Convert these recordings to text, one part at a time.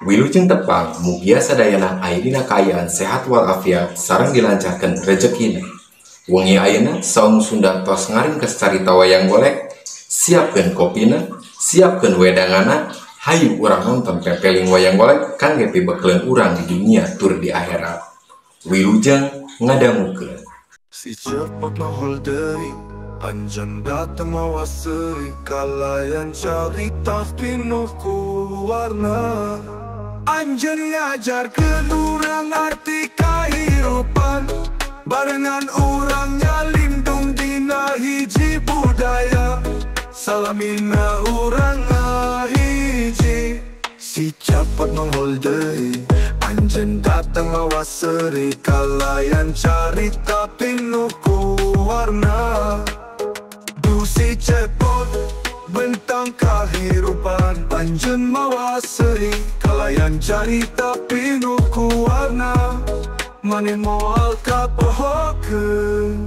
Wilujeng tepang mugia sadayana ayeuna kaayaan sehat walafiat sareng dilancarkan rezekina. Wengi ayeuna saum Sunda tos ngaringkes carita wayang golek, siapkeun kopina, siapkeun wedangana, hayu urang nonton pepeling wayang golek kangge pibekleun urang di dunia tur di akhirat. Wilujeng ngadangukeun. Si cepat mahal deui anjeun datang mawa seuri kalayan carita pinuh ku warna. Anjeun ngajarkeun urang arti kahirupan barengan urang nyalindung dina hiji budaya salamina urang ngahiji. Si cepat nongol deui anjeun datang mawa seuri kalayan carita pinuh ku warna. Du si cepot bentang kahirupan anjeun mawa seuri kalayan carita pinuh ku warna. Mane moal kapohokeun.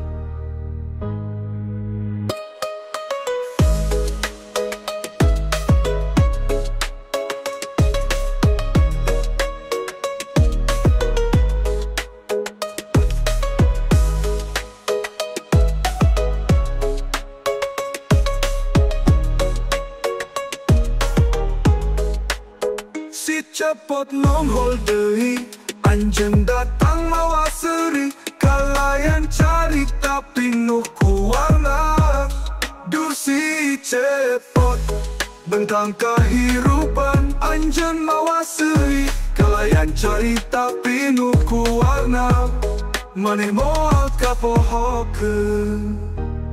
Si cepot nongol deui anjeun datang mawa seuri kalayan carita pinuh ku warna. Du si cepot bentang kahirupan anjeun mawa seuri kalayan carita pinuh ku warna. Mane moal kapohokeun.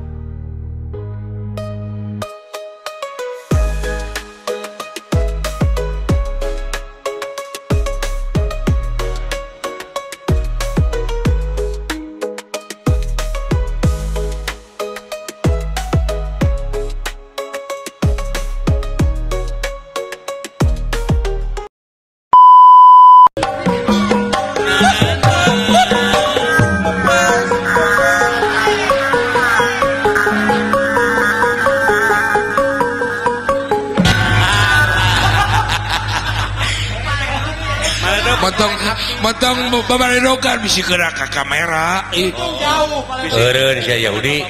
Motong babaredogan bisi gerak ke kamera. Eureun sia Yahudi.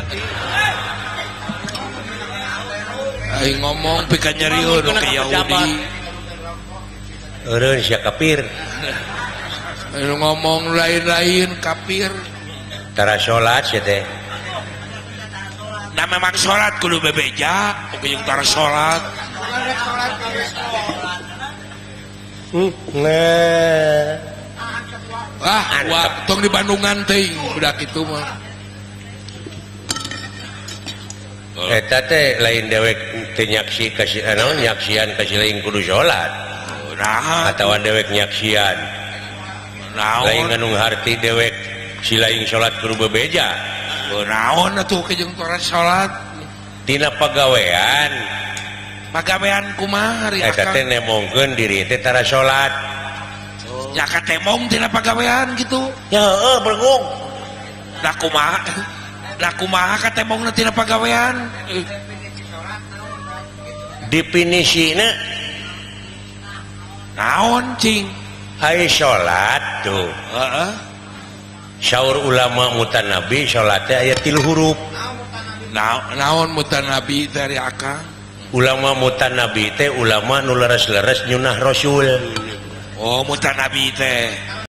Aing ngomong pika nyariun ke Yahudi. Eureun sia kafir. Aing ngomong lain-lain kafir. Tara salat sia teh. Nah memang salat kudu bebeja, oke yang tara salat. Wah, tong di Bandungan teuing budak kitu mah. Eta teh lain dewek teu nyaksi kasih naon nyaksian kasih lain kudu salat. Nah, atawa dewek nyaksian. Lain nganu harti dewek si lain salat kudu bebeja. Naon atuh ke jeung tara salat? Tina pagawean. Pagawean kumaha ari akang? Eta teh nemongkeun diri teh tara salat. Ya katemong tina pagawean gitu. Ya heueuh bergung. Da kumaha katemongna tina pagawean? Definisina naon cing? Ai salat tuh. Heeh. Syaur ulama mutanabi salat teh aya 3 huruf. Naon mutanabi dari akang? Ulama mutanabi teh ulama nu leres-leres nyunah rasul. Oh mutanabi teh.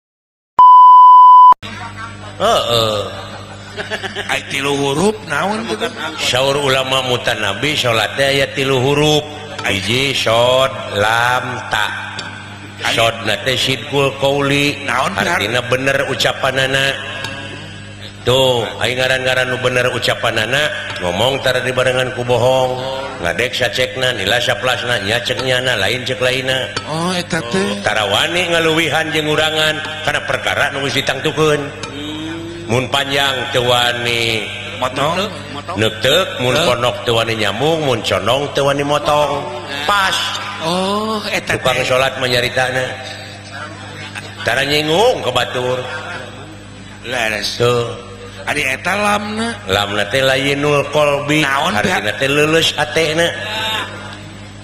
Heeh. Ai 3 huruf naon gitu? Syaur ulama mutanabi salat teh aya 3 huruf. Hiji shod lam ta. Shodna teh sidqul qauli. Naon artina bener ucapanana. Tuh, aing ngaran-ngaran nu bener ucapanana ngomong tara dibarengan ku bohong. Ngadek sacekna nila saplasna nya cek nyana lain cek laina. Oh eta teh tara wani ngaluwihan jeung urangan kana perkara nu geus ditangtukeun. Mun panjang teu wani motong, neuteuk, mun ponok teu wani nyambung, mun condong teu wani motong. Pas. Oh eta tukang salat manyaritana. Tara nyinggung ke batur. Leres. Tuh. Ari eta lamna teh lainul qalbi artina teh leuleus hatena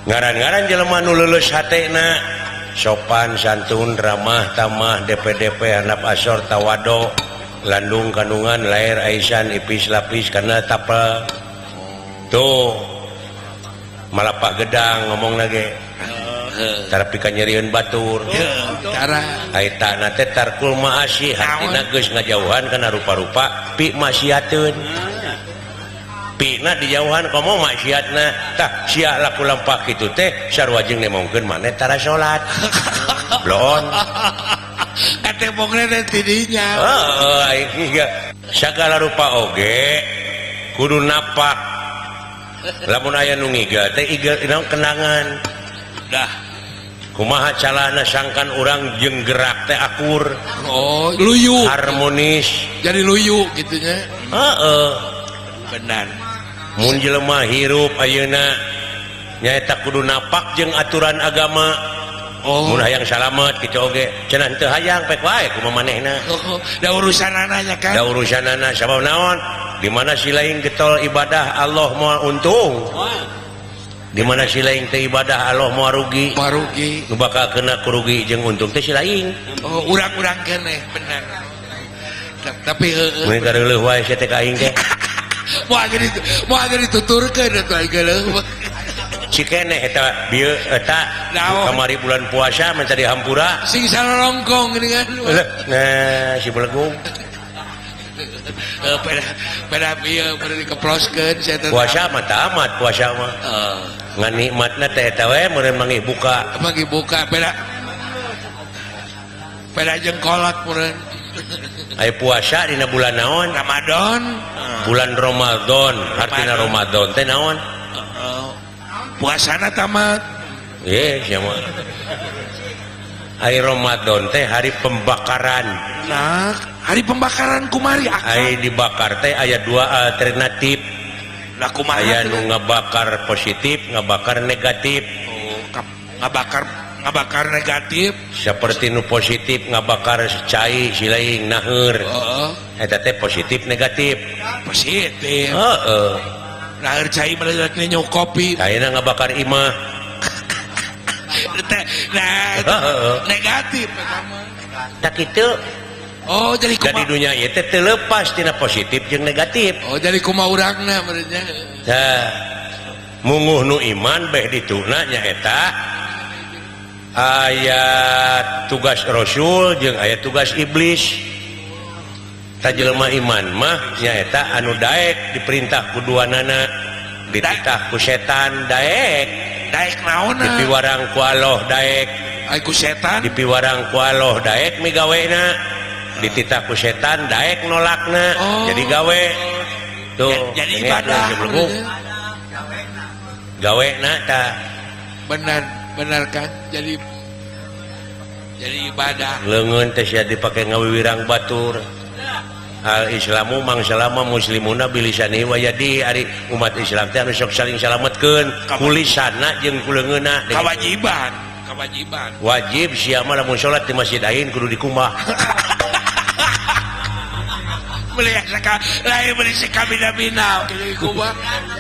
ngaran-ngaran jelema nu leuleus hatena sopan santun ramah tamah DP-DP handap asor tawado landung kandungan lair aisan ipis lapis karena tapel tuh malapak gedang ngomong lagi tapi kan nyerieun batur aita na teh tarkul maasi hatina geus ngajauhan kana rupa-rupa pi maksiateun pina dijauhan komo maksiatna tah sia laku lampak kitu teh sarua jeung nemongkeun maneh tara salat blon katembongna teh tidinya heeh sagala rupa oge kudu napak lamun aya nu ngiga teh iga kenangan dah kumaha calana sangkan urang jeung gerak teh akur luyu harmonis jadi luyu gitunya heeh benar mun jelema hirup ayeuna nyaeta kudu napak jeung aturan agama mun hayang salamet kitu oge cenah teu hayang pek wae kumaha manehna da urusanana nya kan da urusanana sabab naon di mana si lain getol ibadah Allah moal untung di mana si lain teh ibadah Allah moal rugi nu bakal kena kerugi jeung untung teh si lain urang-urang keneh bener tapi mun kareuleuh wae sia teh ka aing teh mau aja dituturkan itu aja lah si keneh eta bieu eta kamari bulan puasa minta dihampura sing sarongkong gini kan nah si belegung pada bieu pada dikeploskeun puasa mah tamat puasa mah ngan nikmatna teh eta we meureun mangih buka pada jengkolak meureun aya puasa dina bulan naon Ramadan bulan Ramadan artina Ramadan teh naon puasana tamat ye sia mah aya Ramadan teh hari pembakaran nah hari pembakaran kumari aya dibakar teh aya dua alternatif nah kumaha aya nu ngabakar positif ngabakar negatif ngabakar negatif seperti nu positif ngabakar cai silaing naheur eta teh positif negatif heeh naheur cai meledak nyu kopi ayeuna ngabakar imah negatif tak kitu jadi dunia ieu teh teu leupas tina positif jeung negatif jadi kumaha urangna benernya tah munguh nu iman beh dituna nyaeta ayat tugas Rasul jeung ayat tugas iblis jelema iman mah nyaeta anu daek diperintah ku duanana dititah ku setan daek naonna dipiwarang ku Allah daek ai ku setan dipiwarang ku Allah daek migawena dititah ku setan daek nolakna jadi gawe tuh jadi ibadah gawena tah benar kan jadi ibadah leungeun teh sia dipake ngawiwirang batur al islamu mangsalama muslimuna bilisani wa yadi ari umat Islam teh anu sok saling salametkeun kulisanna jeung ku leungeunna kewajiban wajib sia mah lamun salat di masjid ain kudu dikumbah melihat lain beli sekabina-bina dikumbah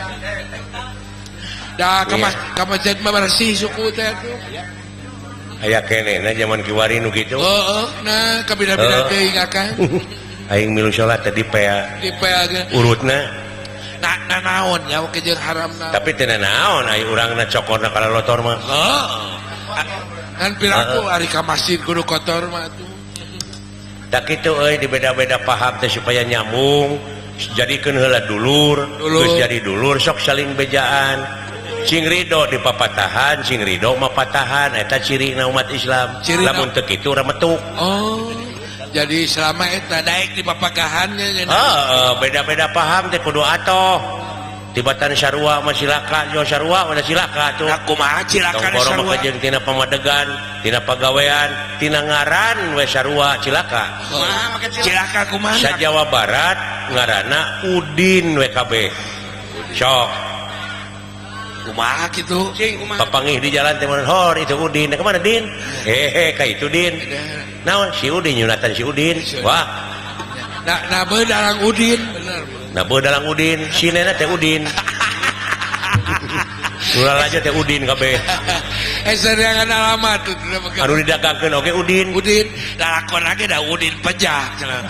dah ka masjid mah bersih suku teh tuh aya kenehna zaman kiwari nu kitu nah kabina-bina teuing akan aing milu salat teh dipea urutna nah naon nya oke jeung haramna tapi teu naon aya urangna cokorna kala lotor mah kan piraku ari ka masjid kudu kotor mah tuh tak kitu euy dibeda-beda paham teh supaya nyambung jadikeun heula dulur geus jadi dulur sok saling bejaan sing ridho di papatahan sing ridho mah patahan eta cirina umat Islam lamun teu kitu rametuk jadi selama eta daek di papagahannya beda-beda paham teh kudu atoh tibatan sarua mah silaka jo sarua mana silaka tuh kumaha cilaka sarua jeung tina pamadegan tina pagawean tina ngaran we sarua cilaka cilaka kumaha sa Jawa Barat ngaranna Udin we kabeh sok kumaha kitu papangih di jalan teh hor itu Udin ka mana Din ka itu Din naon si Udin nyunatan si Udin wah na beudalang Udin bener na beudalang Udin sinena teh Udin ulah aja teh Udin kabeh serangan alamat tuh anu didagangkeun oge Udin lalakon lagi dah Udin pejah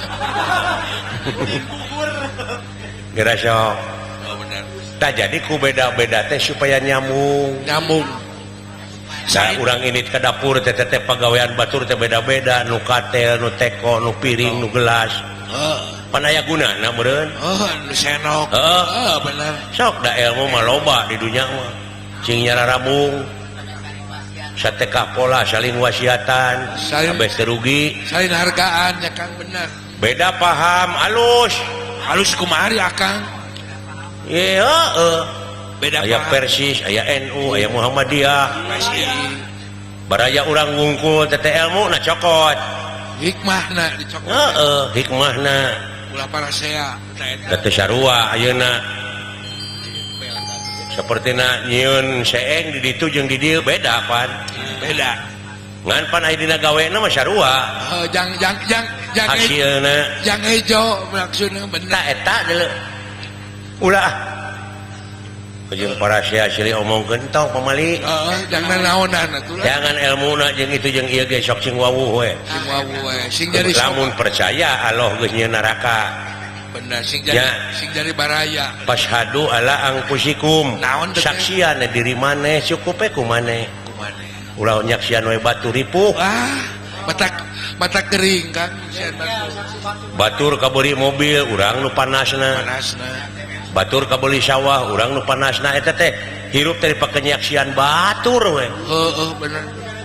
geura sok oh benar tah jadi ku beda-beda teh supaya nyambung saya urang ini ke dapur teh pagawean batur teh beda-beda nu katel nu teko nu piring nu gelas pan aya gunana meureun nu senok bener sok da ilmu mah loba di dunya mah cing nyararabung sateka pola saling wasiatan kabeh rugi saling hargaan ya Kang bener beda paham alus kumari Akang ye beda aya Persis aya NU aya Muhammadiyah baraya urang ngungkul teh ilmu na cokot hikmahna dicokot hikmahna ulah parasea teu sarua ayeuna sapertina nyieun seeng di ditu jeung di dieu beda pan beda ngan pan aya dina gawena mah sarua jang hasilna jang hejo maksudna bener eta deuleu ulah jeung parasea silih omongkeun tong pamali jangan naonan atuh jangan ilmuna jeung itu jeung ieu ge sok sing wawuh we sing jadi lamun percaya Allah geus nyieun neraka bener sing jadi baraya pashhadu ala anfusikum saksian diri maneh cukup ku maneh ulah nyaksian we batu ripuh mata kering Kang batur kabeuri mobil urang nu panasna batur kabeli sawah urang nu panasna eta teh hirup teh dipake nyaksian batur we bener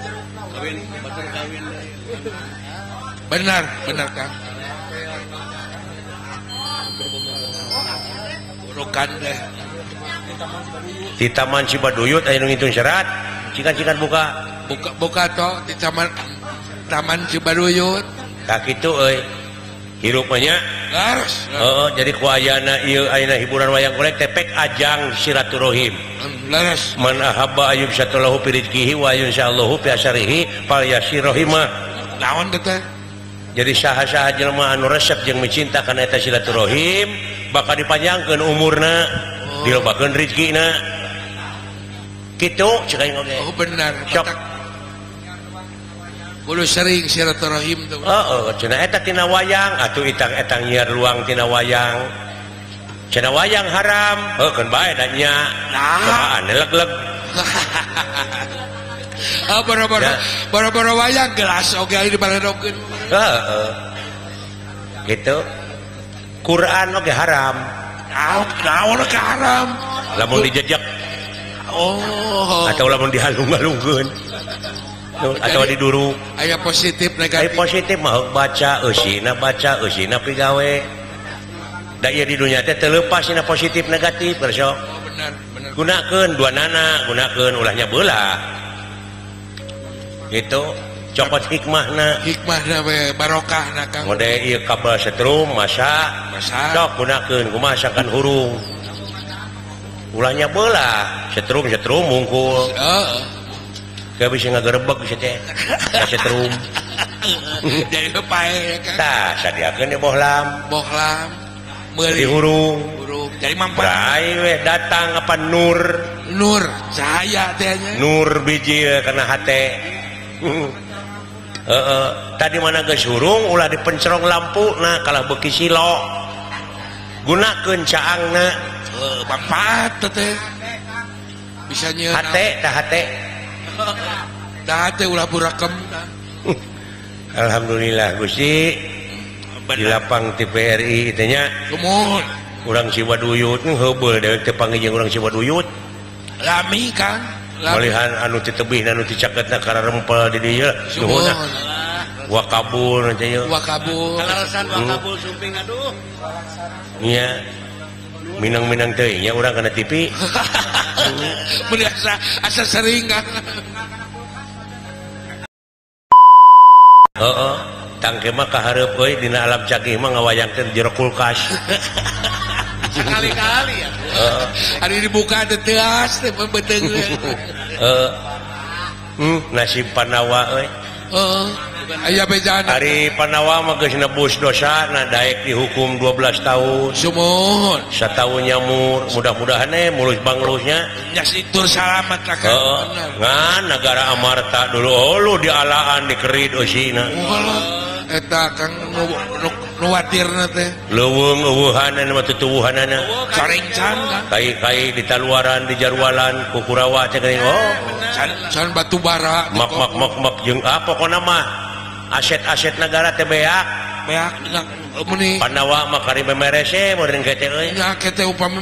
bener Kang burukan deh di Taman Cibaduyut aya nu ngitung syarat cikan buka toh di Taman Cibaduyut tak kitu euy hirupnya laras jadi ku ayana ieu ayeuna hiburan wayang golek tepek ajang silaturahim laras man ahabba ayub satulahu fi rizqihi wa insyaallahu fi asyarihi fal yasirahimah naon teh jadi saha-saha jelema anu resep jeung mencinta kana eta silaturahim bakal dipanjangkeun umurna dilobakeun rezekina kitu ceuk aing oge benar sok kudu sering silaturahim tuh cenah eta tina wayang atuh itang nyiar luang tina wayang cenah wayang haram keun bae da nya cobaan leg-leg boro-boro wayang gelas oge aya dibaledokeun gitu Quran oge haram naon oge haram lamun dijejak atau lamun dihalung-halungkeun atau diduru aya positif negatif aya positif mah baca eusina pigawe da ieu di dunya teh teu leupas dina positif negatif bersok bener gunakeun duanana gunakeun ulahnya beulah gitu cokot hikmahna we barokahna Kang mode ieu kabel setrum masak sok gunakeun kumaha sakan hurung ulahnya beulah setrum mungkul gak bisa ngagerebek bisa teh setrum jadi pae Kang tah sadiakeun di bohlam meuli di hurung jadi mampat brai we datang apa nur cahaya teh nya nur biji kana hate tadi mana geus hurung ulah dipencerong lampu nah kalah beuki silo gunakeun caangna manfaat teh bisa nyieun hate ulah burakem alhamdulillah Gusti di lapang TVRI teh nya kumun urang Cibaduyut heubeul dewek teh panggih urang Cibaduyut lami Kang malihan anu ti tebih anu ti cakeutna kararempel di dieu nuhun wakabul teh ye kalalasan wakabul sumping aduh nya minang-minang teuing nya urang kana TV asa sering Kang tangke mah kahareup euy dina alam cagih mah ngawayangkeun jero kulkas sekali-kali ya hari dibuka teh teas teh beteung nasib panawa euy aya bejaan hari Panawa mah geus nebus dosa nah daek dihukum 12 tahun sumuhun satahun nyamur mudah-mudahan mulus banglusnya nya situr salamat lah kan ngan negara Amarta dulu lu dialaan dikerit usina eta kang nuwatirna teh leuweung eueuhanan mah tutuwuhanana caringcan kan kai ditaluaran di jarwalan ku Kurawa teh geuning can batu bara mak jeung pokona mah aset-aset negara teh beak meni Panawa mah kari bemerese meureun kete euy nya kete upami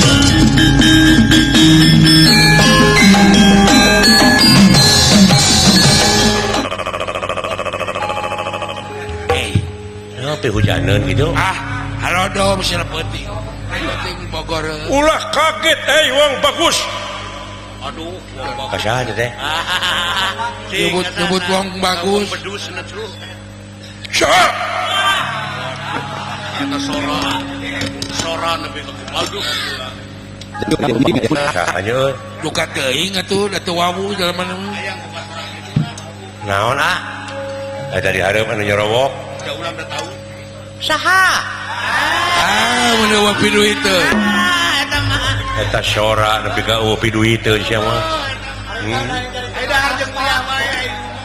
Tapi hujanan gitu. Halo dong, misalnya penting Bogor. Ulah kaget, wang bagus. Aduh, Kasih teh. Nyebut wang bagus. Syah. Kita sora lebih aduh. Ayo. Duka teuing atuh da teu wawu jalan mana. Naon Eta di hareup anu nyerowok. Da ulang da tahu. Saha? Mana wapi duit teh. Eta mah. Eta sora nepi ka wapi duit teh sia mah. Eda jeung kuliah bae.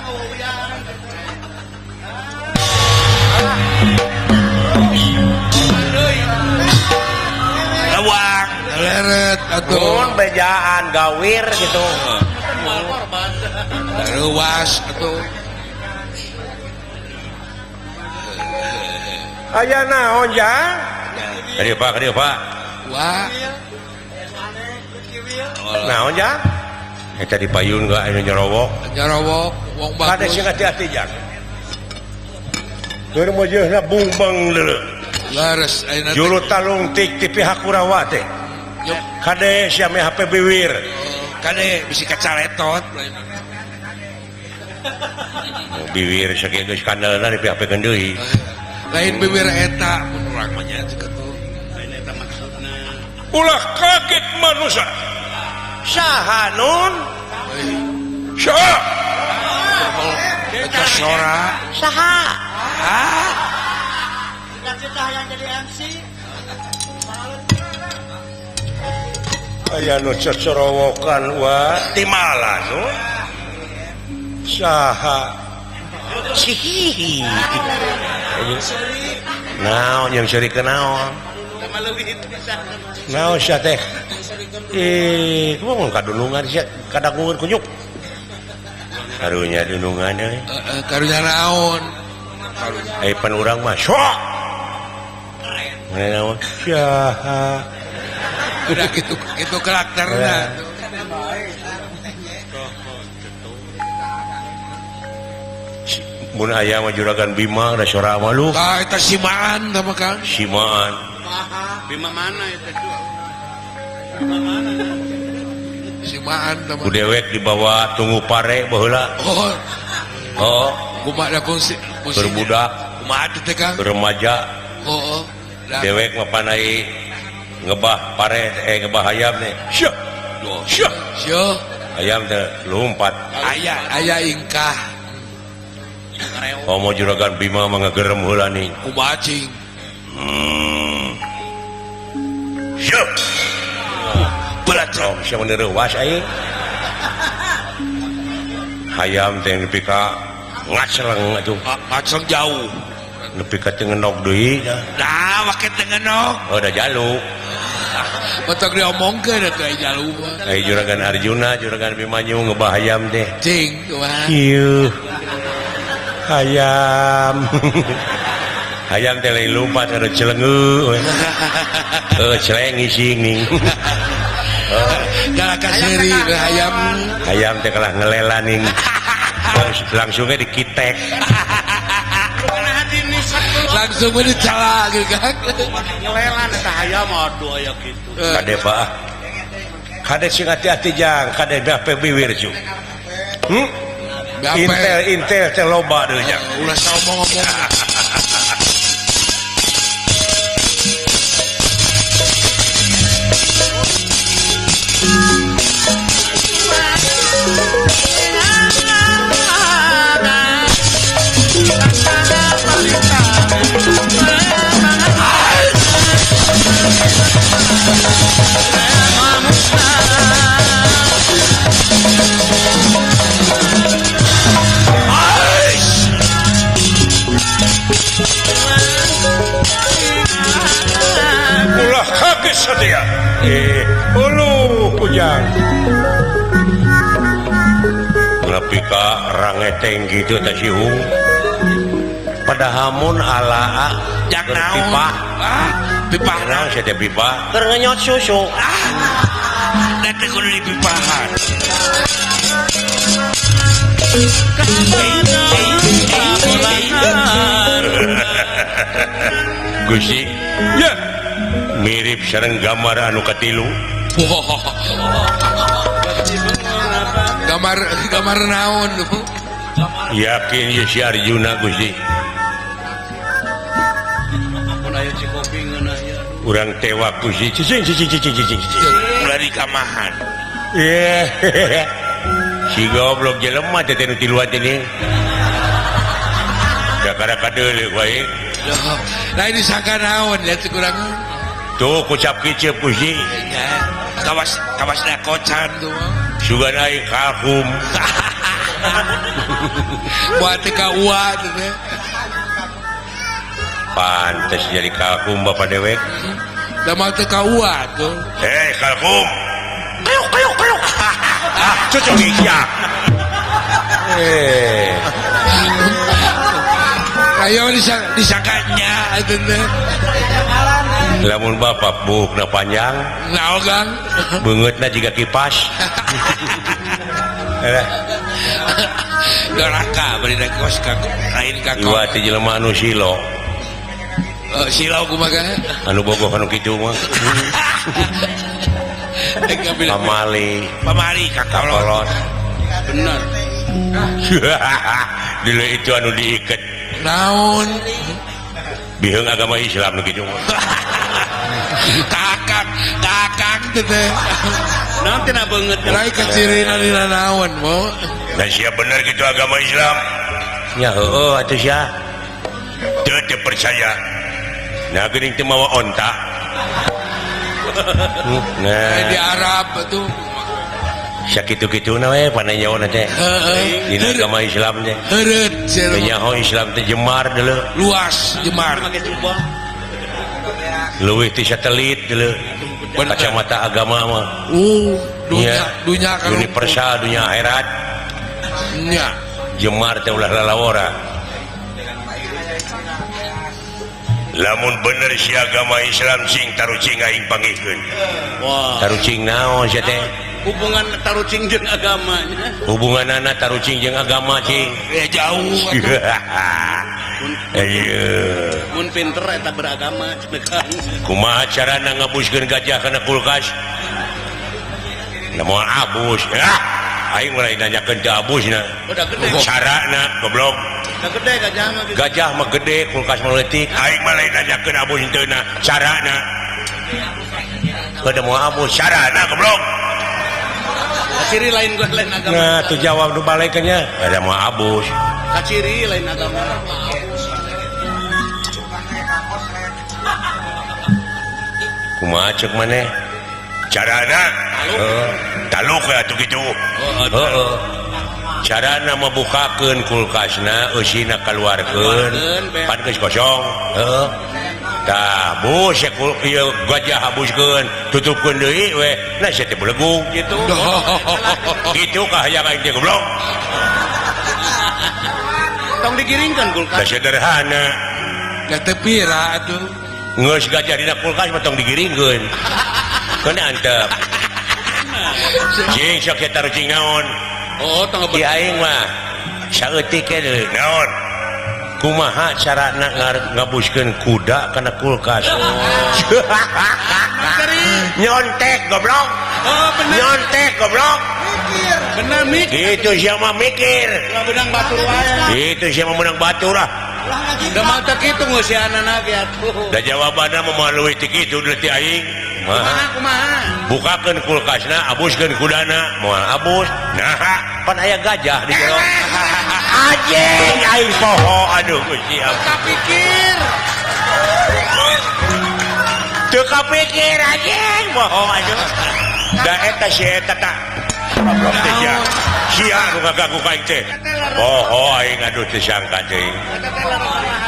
Lawang, Leret atuh. Mun bejaan gawir gitu. Leuwas atuh. Aya naon jang? Kadieu Pak. Wah. Naon jang? Eta dipayun gak anu nyerowok. Nyarowok wong Kade bagus. sing hati-hati jang. Keur mojehna bungbang leuleuh. Lares ayeuna Julu talung tik ti pihak Kurawa teh. Kade sia me HP biwir. kade bisi kacaletot. Biwir sakieu geus kandelna di pihak deui. lain bibir eta mun urang mah nya kitu. Lain eta maksudna. Ulah kaget manusia. Saha nun? Saha? Eta sora. Saha? Cita-cita yang jadi MC. Aya nu cocorowokan wa timala nu. Saha? Sihihi. Naon yang seri kenaon? Naon sia teh? Kumaha mun kadunungan sia kadangungan kunyuk. Karunya dunungan euy. Karunya naon? Pan urang mah syok. Naon? Saha? Udah gitu karakterna. Mun aya mah juragan Bima da sora malu. Tah eta simaan tah mah Kang. Simaan. Bima mana itu? Simaan tah mah. Ku dewek dibawa tunggu pare baheula. Oh, Kumaha da kungsi. berbudak, Kumaha teh Kang? remaja, Oh. dewek mah panai ngebah pare ngebah ayam teh. Syah. Syah. Syo. Ayam teh lompat. Aya ingkah. Komo juragan Bima mah ngagerem heula ning. Kumaha cing? Syah. Belatrom sia meneurewas aing. Hayam teh nepi ka ngacleng atuh. Ngaceng jauh. Nepi ka teu ngenog deui. Dah, waket dengan Oh, da jaluk. Matak diomongkeun eta jalu mah. Ai juragan Arjuna, juragan Bimanyu ngebah hayam teh. Cing kumaha? Ieu. Hayam. Hayam teh lain lompat ada celengeu. Celeng ising ning. Kalah kaseri hayam. Hayam teh kalah ngelela ning. Langsungnya dikitek. Langsung we dicala gitu Kang. ngelelan eta hayam aduh aya kitu. Kade Pak. Kade sing hati-hati jang, kade bape biwir cu. Intel teh loba deui jang. Ulah ngomong-ngomong. ulu ujang nepi ka rangeteng gitu teh sihung pada hamun ala Jak keur naon? pipah Pipah naon sia teh pipah keur ngenyot susu dan teh kudu dipipahan. Gusti Ya. mirip sareng gambar anu katilu Gambar naon lu? yakin ya si Arjuna Gusti urang tewak Gusti cicing Ulah dikamahan. si goblok jelema teh nu tiluan ini dakara kadeuleu wae Lain disangka naon ya kurang. tuh kucap kicep Gusti Ya. Kawas dakocan tuh. sugan aing kalkum Buat teka uwa tuh teh. pantes jadi kalkum bapak dewek Da mau teka uwa tuh. kalkum kayuk cocok isyak Ayo disangkanya itu teh. lamun bapak bukna panjang Naon Kang? beungeutna jiga kipas Doraka bari da kos ka lain ka kos. iwa teh jelema anu silo Silau kumaha? anu bogoh anu kitu mah pamali Pamari ka kolot. kolot Bener. dulu itu anu diiket Naon? biheung agama Islam nu kitu mah Kakak teh teh. Naon tina beungeut Lain kacirina dina naon mo? dan siap bener gitu agama Islam nya heueuh atuh sia teu percaya nah geuning teu mawa onta Di nah Arab tuh. sakitu-kituna we pananyaona teh dina agama Islam teh Heureut cenah. nyaho Islam teh jemar deuleu Luas Jemar. leuwih ti satelit deuleu kacamata agama mah Dunya kan universal dunia akhirat nya. jemar teh ulah lalawora lamun bener si agama Islam sing tarucing aing panggihkeun Wah, tarucing naon sia teh hubungan tarucing jeung agamanya. hubunganana tarucing jeung agama cing Ya jauh. ayeuna Mun pinter eta beragama cenah. kumaha carana ngabuskeun gajah kana kulkas namun abus aing mulai nanyakeun teu abusna Udah gede. carana goblok Udah gede gajah mah gitu. gajah mah gede kulkas mah leutik aing mah lain nanyakeun abus henteu carana kada moal abus carana goblok Kaciri lain gua lain agama. nah tuh jawab nu balekeunnya kada moal abus Kaciri lain agama. kumaha ceuk maneh carana taluk ya atuh kitu heeh carana mabukakeun kulkasna eusina kaluarkeun pan geus kosong heeh tah bus ya ieu gajah habuskeun tutupkeun deui we nah sia teh belegung Gitu. kitu kahayang aing teh goblok Tong digiringkeun da kulkas. sederhana Da teu pira atuh. geus gajah dina kulkas mah tong digiringkeun kana antep cing sok eta rucing naon Oh, tong di aing mah saeutik ke deui naon kumaha carana ngabuskeun kuda kana kulkas nyontek goblok Oh, bener. nyontek goblok Bener mikir. itu siapa mikir Lah benang batur wae. itu siapa menang batur lah Da mah teu kitu ngeusianana ge atuh. da jawabanna memalui ti kitu deui ti aing Kumaha? bukakeun kulkasna abuskeun kudana moal abus nah pan aya gajah di jero anjing aing poho aduh Gusti Allah Kapikir. teu kapikir anjing poho aduh da eta si eta tah goblok teh sia sia nu ngaganggu ka aing teh poho aing aduh teu sangka teuing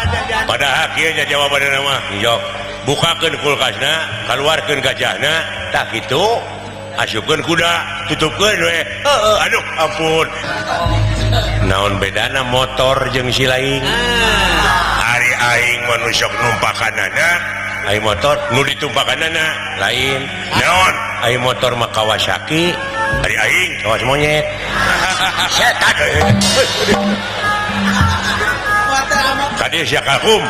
pada akhirnya jawabanna mah njok bukakeun kulkasna kaluarkeun gajahna tak gitu asupkeun kuda tutupkeun we aduh ampun naon bedana motor jeung si laing ari aing manusia numpakanana aing motor nu ditumpakanana lain naon aing motor mah Kawasaki ari aing kawas monyet setan kadieu sia kalkum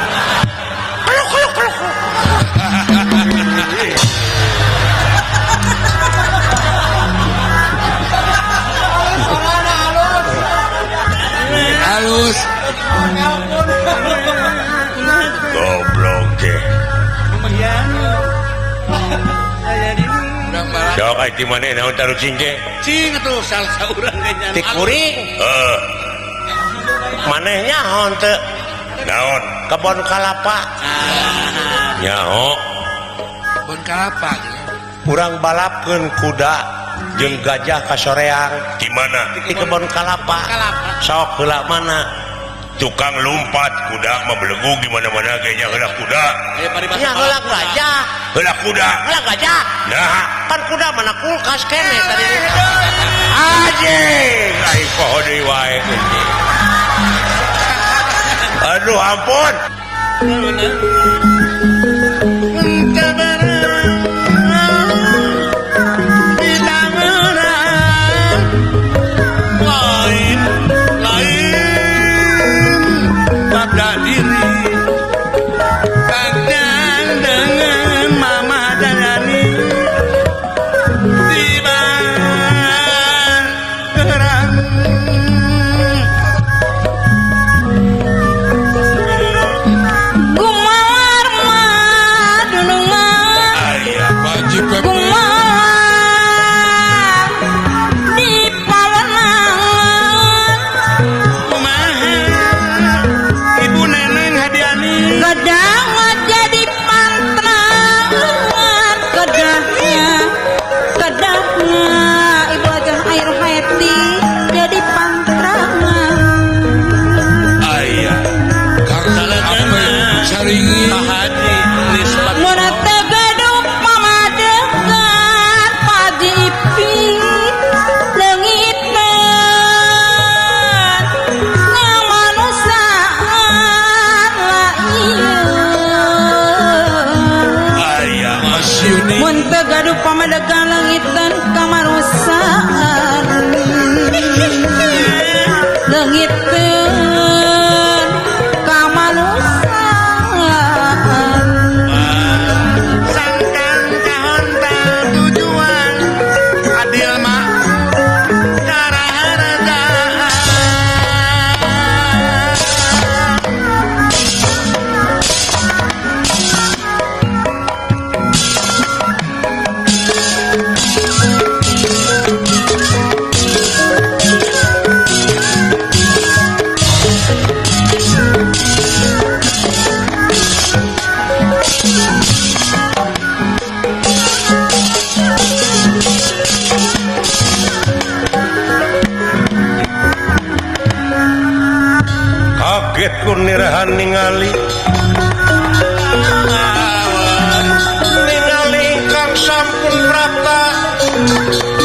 halus goblok teh sok ai ti maneh naon tarucing teh cing tuh salsa urang kayaknya ti kuring manehnya naon teu naon kebon kalapa nyaho bon kalapa urang balapkeun kuda jeung gajah ka soreang di mana di kebon kalapa sok heula mana tukang lumpat kuda mah belegu gimana-mana kayaknya heula kuda nya heula gajah heula kuda heula gajah nah kan kuda mana kulkas kene tadi anjing ai poho deui wae aduh ampun nirahan ningali kang sampun prapta